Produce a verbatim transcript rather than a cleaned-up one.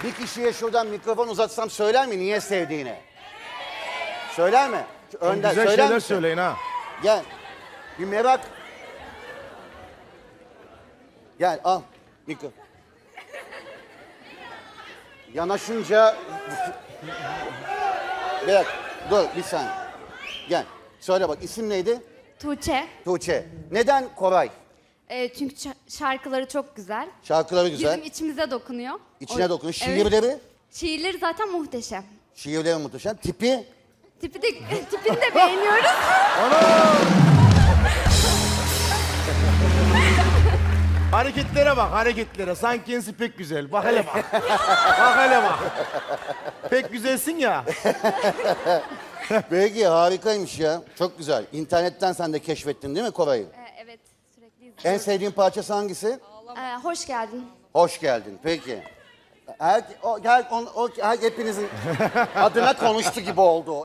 Bir kişiye şuradan mikrofon uzatsam söyler mi niye sevdiğini? Söyler mi? Önden Güzel söyler şeyler misin? söyleyin ha. Gel. Bir merak. Gel al mikro. Yanaşınca... Bir dakika, dur bir saniye. Gel. Söyle bak, isim neydi? Tuğçe. Tuğçe. Neden Koray? Ee, çünkü şa- şarkıları çok güzel. Şarkıları güzel. Bizim içimize dokunuyor. İçine O- dokunuyor. Evet. Şiirleri? Şiirleri zaten muhteşem. Şiirleri muhteşem. Tipi? Tipi de, tipini de beğeniyoruz. Hareketlere bak, hareketlere. Sanki kendisi pek güzel. Bak hele bak. Bak hele bak. Pek güzelsin ya. Peki, harikaymış ya. Çok güzel. İnternetten sen de keşfettin değil mi Koray'ı? Ee, evet, sürekli izliyoruz. En sevdiğin parçası hangisi? Ee, hoş geldin. Hoş geldin. Peki. Her, o, her, on, o, her, hepinizin adına konuştu gibi oldu o.